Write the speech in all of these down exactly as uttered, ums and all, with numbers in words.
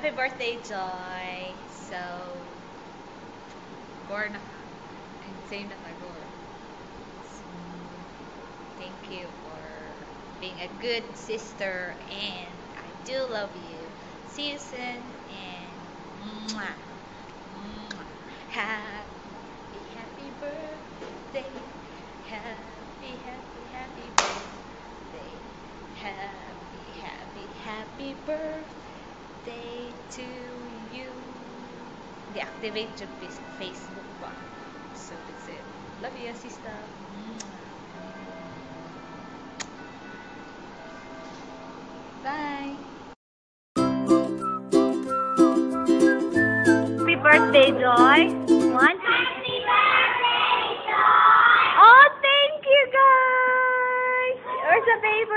Happy birthday, Joy! So, Gore na ka. And same na ka, Gore. So, thank you for being a good sister, and I do love you. See you soon, and mwah, mwah. Happy, happy birthday. Happy, happy, happy birthday. Happy, happy, happy birthday to you. Deactivate your Facebook ba? So that's it. Love you, SisTah. Bye. Happy birthday, Joy. One, two, three. Oh, thank you, guys. Where's the paper?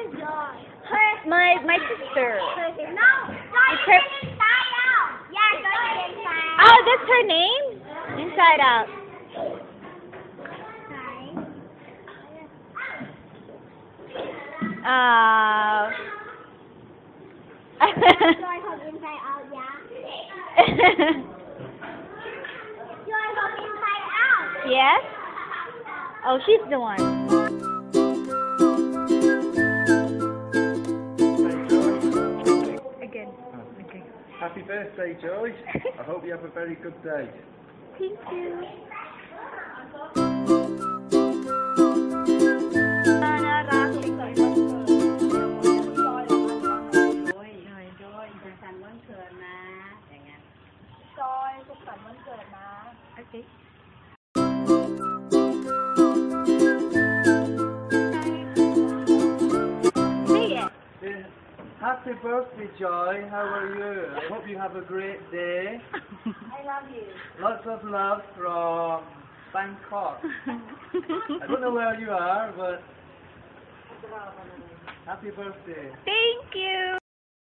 My my sister. No, It's her. inside out. Yeah, go inside. Oh, that's her name? Inside Out. Uh. Joy from inside out, yeah. Joy from inside out. Yes? Oh, she's the one. Again. Okay. Happy birthday, Joy. I hope you have a very good day. Thank you. Okay. Happy birthday, Joy. How are you? I hope you have a great day. I love you. Lots of love from Bangkok. I don't know where you are, but happy birthday. Thank you.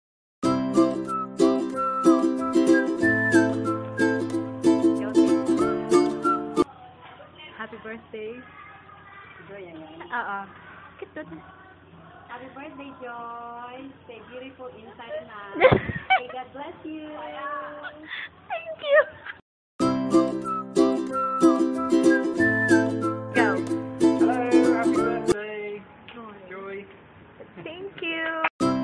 Happy birthday. Uh-uh. Happy birthday, Joy. Stay beautiful inside and out. May God bless you. Thank you. Go. Hello, happy birthday, Joy. Thank you.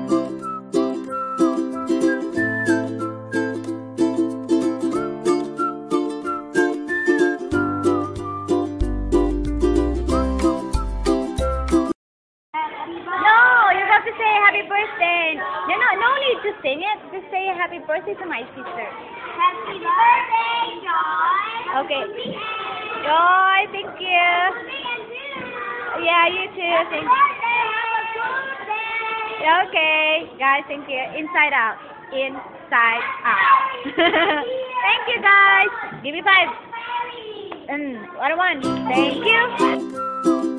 No, you have to say happy birthday. No, no, no need to sing it. Just say happy birthday to my sister. Happy birthday, Joy. Okay. Joy, thank you. Yeah, you too. Thank you. Okay, guys, thank you. Inside Out. Inside Out. Thank you, guys. Give me five. Mm, what a one. Thank you.